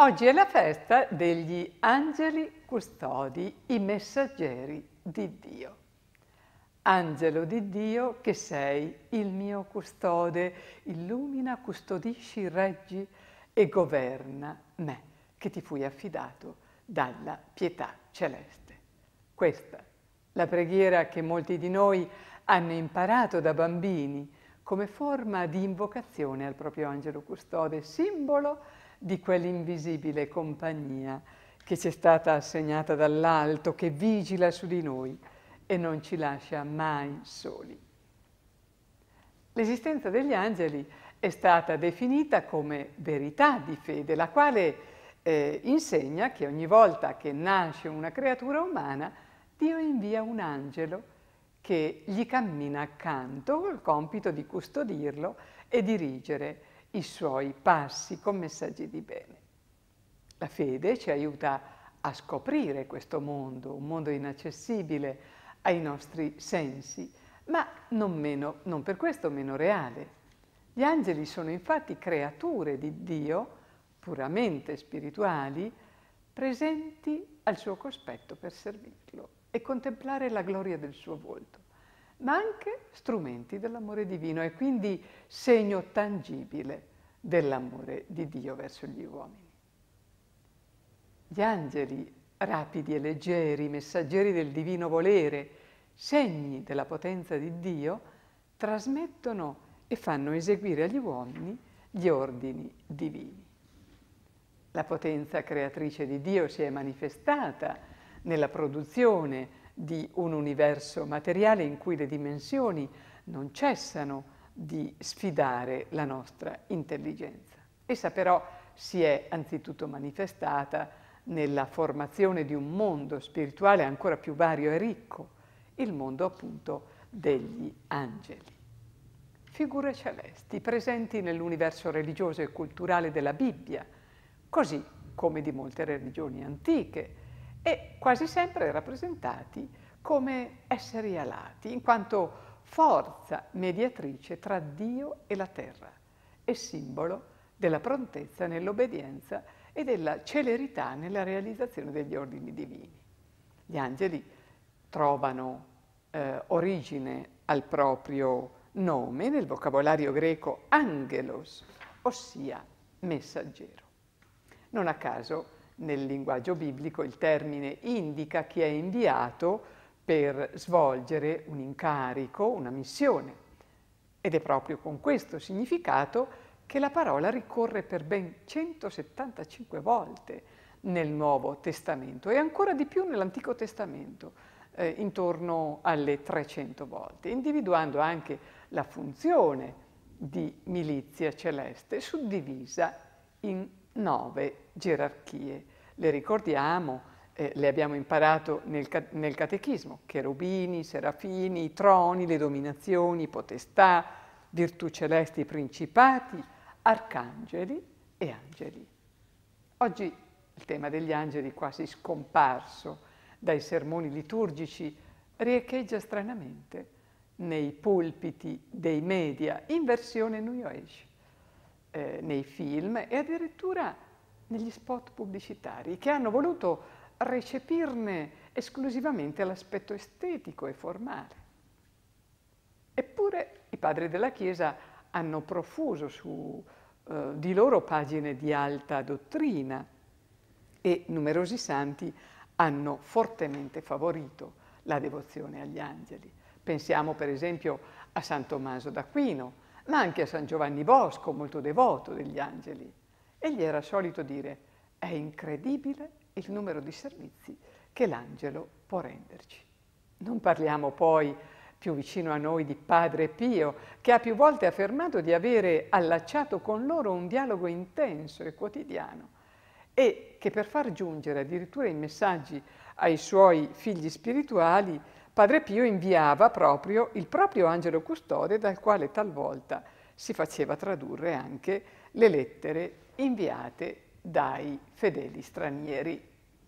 Oggi è la festa degli angeli custodi, i messaggeri di Dio. Angelo di Dio che sei il mio custode, illumina, custodisci, reggi e governa me, che ti fui affidato dalla pietà celeste. Questa la preghiera che molti di noi hanno imparato da bambini come forma di invocazione al proprio angelo custode, simbolo di quell'invisibile compagnia che ci è stata assegnata dall'alto, che vigila su di noi e non ci lascia mai soli. L'esistenza degli angeli è stata definita come verità di fede, la quale insegna che ogni volta che nasce una creatura umana, Dio invia un angelo che gli cammina accanto col compito di custodirlo e dirigere i suoi passi con messaggi di bene. La fede ci aiuta a scoprire questo mondo, un mondo inaccessibile ai nostri sensi, ma non per questo meno reale. Gli angeli sono infatti creature di Dio, puramente spirituali, presenti al suo cospetto per servirlo e contemplare la gloria del suo volto, ma anche strumenti dell'amore divino e quindi segno tangibile dell'amore di Dio verso gli uomini. Gli angeli, rapidi e leggeri, messaggeri del divino volere, segni della potenza di Dio, trasmettono e fanno eseguire agli uomini gli ordini divini. La potenza creatrice di Dio si è manifestata nella produzione di un universo materiale in cui le dimensioni non cessano di sfidare la nostra intelligenza. Essa però si è anzitutto manifestata nella formazione di un mondo spirituale ancora più vario e ricco, il mondo appunto degli angeli. Figure celesti presenti nell'universo religioso e culturale della Bibbia, così come di molte religioni antiche, e quasi sempre rappresentati come esseri alati, in quanto forza mediatrice tra Dio e la terra e simbolo della prontezza nell'obbedienza e della celerità nella realizzazione degli ordini divini. Gli angeli trovano origine al proprio nome nel vocabolario greco angelos, ossia messaggero. Non a caso nel linguaggio biblico il termine indica chi è inviato per svolgere un incarico, una missione. Ed è proprio con questo significato che la parola ricorre per ben 175 volte nel Nuovo Testamento e ancora di più nell'Antico Testamento, intorno alle 300 volte, individuando anche la funzione di milizia celeste suddivisa in 9 gerarchie. Le ricordiamo, le abbiamo imparato nel catechismo: cherubini, serafini, troni, le dominazioni, potestà, virtù celesti, principati, arcangeli e angeli. Oggi il tema degli angeli, quasi scomparso dai sermoni liturgici, riecheggia stranamente nei pulpiti dei media in versione New Age, nei film e addirittura negli spot pubblicitari che hanno voluto recepirne esclusivamente l'aspetto estetico e formale. Eppure i padri della Chiesa hanno profuso su di loro pagine di alta dottrina e numerosi santi hanno fortemente favorito la devozione agli angeli. Pensiamo per esempio a San Tommaso d'Aquino, ma anche a San Giovanni Bosco, molto devoto degli angeli. Egli era solito dire: è incredibile il numero di servizi che l'angelo può renderci. Non parliamo poi, più vicino a noi, di Padre Pio, che ha più volte affermato di avere allacciato con loro un dialogo intenso e quotidiano e che per far giungere addirittura i messaggi ai suoi figli spirituali, Padre Pio inviava proprio il proprio angelo custode, dal quale talvolta si faceva tradurre anche le lettere inviate dai fedeli stranieri.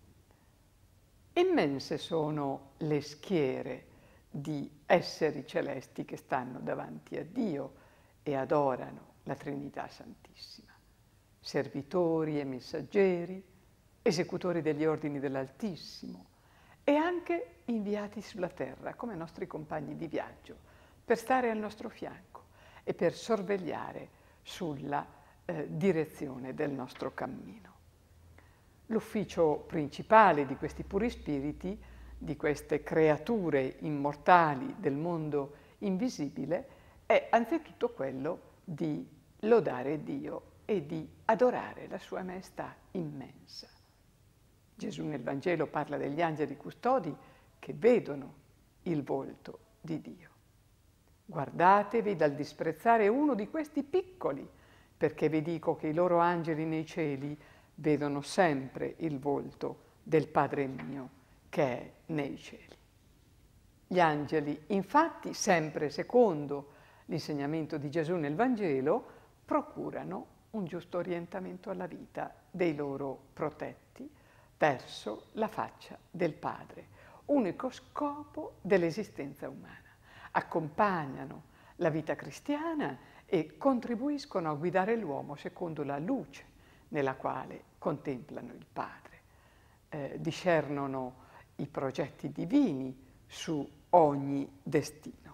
Immense sono le schiere di esseri celesti che stanno davanti a Dio e adorano la Trinità Santissima. servitori e messaggeri, esecutori degli ordini dell'Altissimo e anche inviati sulla terra come nostri compagni di viaggio per stare al nostro fianco e per sorvegliare sulla direzione del nostro cammino. L'ufficio principale di questi puri spiriti, di queste creature immortali del mondo invisibile, è anzitutto quello di lodare Dio e di adorare la sua maestà immensa. Gesù nel Vangelo parla degli angeli custodi che vedono il volto di Dio. Guardatevi dal disprezzare uno di questi piccoli, perché vi dico che i loro angeli nei cieli vedono sempre il volto del Padre mio che è nei cieli. Gli angeli, infatti, sempre secondo l'insegnamento di Gesù nel Vangelo, procurano un giusto orientamento alla vita dei loro protetti verso la faccia del Padre, unico scopo dell'esistenza umana. Accompagnano la vita cristiana e contribuiscono a guidare l'uomo secondo la luce nella quale contemplano il Padre, discernono i progetti divini su ogni destino.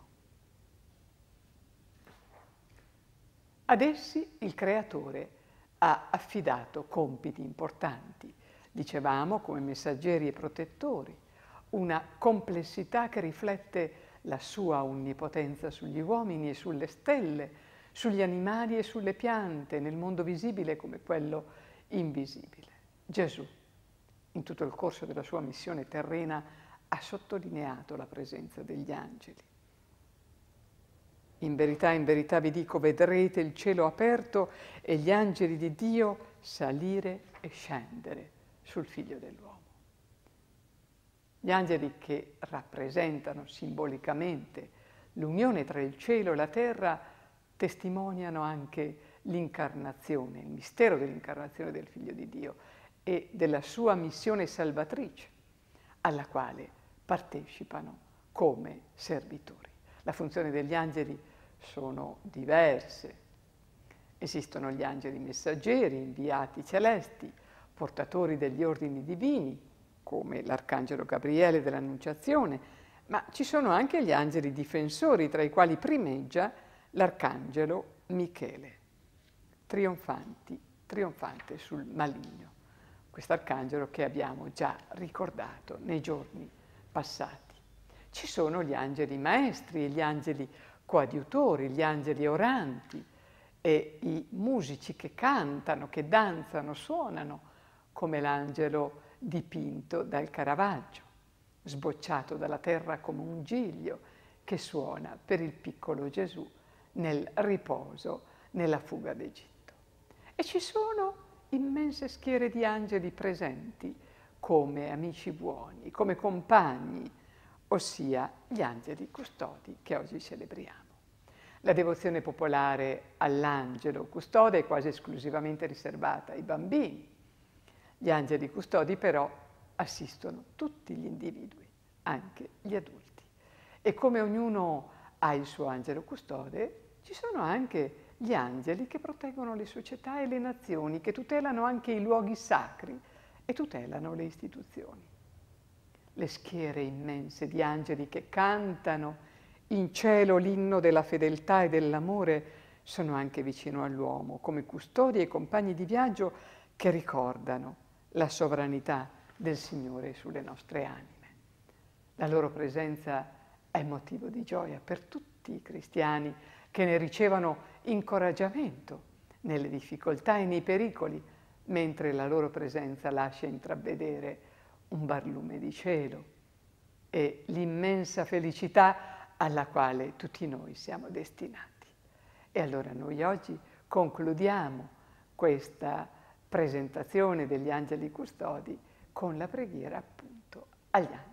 Ad essi il Creatore ha affidato compiti importanti, dicevamo come messaggeri e protettori, una complessità che riflette la sua onnipotenza sugli uomini e sulle stelle, sugli animali e sulle piante, nel mondo visibile come quello invisibile. Gesù, in tutto il corso della sua missione terrena, ha sottolineato la presenza degli angeli. In verità vi dico, vedrete il cielo aperto e gli angeli di Dio salire e scendere sul Figlio dell'uomo. Gli angeli che rappresentano simbolicamente l'unione tra il cielo e la terra testimoniano anche l'incarnazione, il mistero dell'incarnazione del Figlio di Dio e della sua missione salvatrice, alla quale partecipano come servitori. La funzione degli angeli sono diverse. Esistono gli angeli messaggeri, inviati celesti, portatori degli ordini divini, come l'Arcangelo Gabriele dell'Annunciazione, ma ci sono anche gli angeli difensori, tra i quali primeggia l'Arcangelo Michele, trionfante sul maligno. Quest'arcangelo che abbiamo già ricordato nei giorni passati. Ci sono gli angeli maestri, gli angeli coadiutori, gli angeli oranti e i musici che cantano, che danzano, suonano, come l'angelo dipinto dal Caravaggio, sbocciato dalla terra come un giglio, che suona per il piccolo Gesù nel riposo, nella fuga d'Egitto. E ci sono immense schiere di angeli presenti come amici buoni, come compagni, ossia gli angeli custodi che oggi celebriamo. La devozione popolare all'angelo custode è quasi esclusivamente riservata ai bambini. Gli angeli custodi però assistono tutti gli individui, anche gli adulti. E come ognuno ha il suo angelo custode, ci sono anche gli angeli che proteggono le società e le nazioni, che tutelano anche i luoghi sacri e tutelano le istituzioni. Le schiere immense di angeli che cantano in cielo l'inno della fedeltà e dell'amore sono anche vicino all'uomo, come custodi e compagni di viaggio che ricordano la sovranità del Signore sulle nostre anime. La loro presenza è motivo di gioia per tutti i cristiani che ne ricevano incoraggiamento nelle difficoltà e nei pericoli, mentre la loro presenza lascia intravedere un barlume di cielo e l'immensa felicità alla quale tutti noi siamo destinati. E allora noi oggi concludiamo questa presentazione degli angeli custodi con la preghiera appunto agli angeli.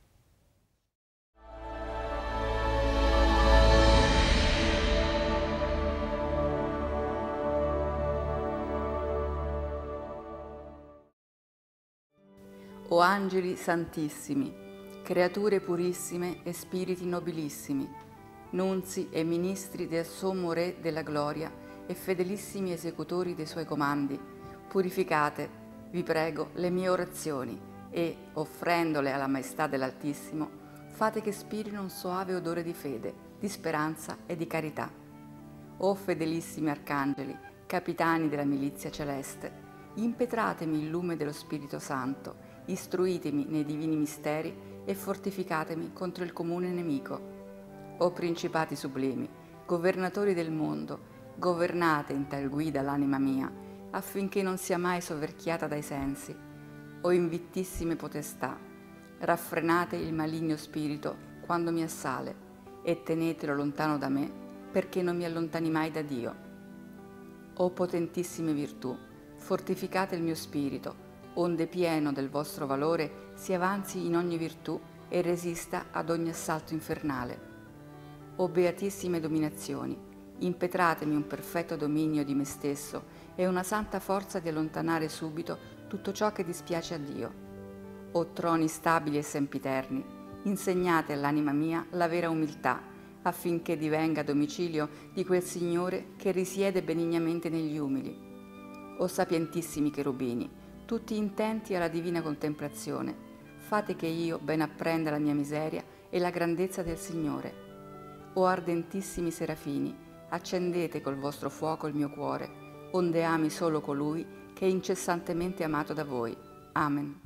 O angeli santissimi, creature purissime e spiriti nobilissimi, nunzi e ministri del sommo Re della gloria e fedelissimi esecutori dei suoi comandi, Purificate, vi prego, le mie orazioni e, offrendole alla maestà dell'Altissimo, fate che spirino un soave odore di fede, di speranza e di carità. O fedelissimi arcangeli, capitani della milizia celeste, impetratemi il lume dello Spirito Santo, istruitemi nei divini misteri e fortificatemi contro il comune nemico. O principati sublimi, governatori del mondo, governate in tal guida l'anima mia, affinché non sia mai soverchiata dai sensi. O invittissime potestà, raffrenate il maligno spirito quando mi assale e tenetelo lontano da me, perché non mi allontani mai da Dio. O potentissime virtù, fortificate il mio spirito, onde pieno del vostro valore si avanzi in ogni virtù e resista ad ogni assalto infernale. O beatissime dominazioni, impetratemi un perfetto dominio di me stesso e una santa forza di allontanare subito tutto ciò che dispiace a Dio. O troni stabili e sempiterni, insegnate all'anima mia la vera umiltà, affinché divenga domicilio di quel Signore che risiede benignamente negli umili. O sapientissimi cherubini, tutti intenti alla divina contemplazione, fate che io ben apprenda la mia miseria e la grandezza del Signore. O ardentissimi serafini, accendete col vostro fuoco il mio cuore, onde ami solo colui che è incessantemente amato da voi. Amen.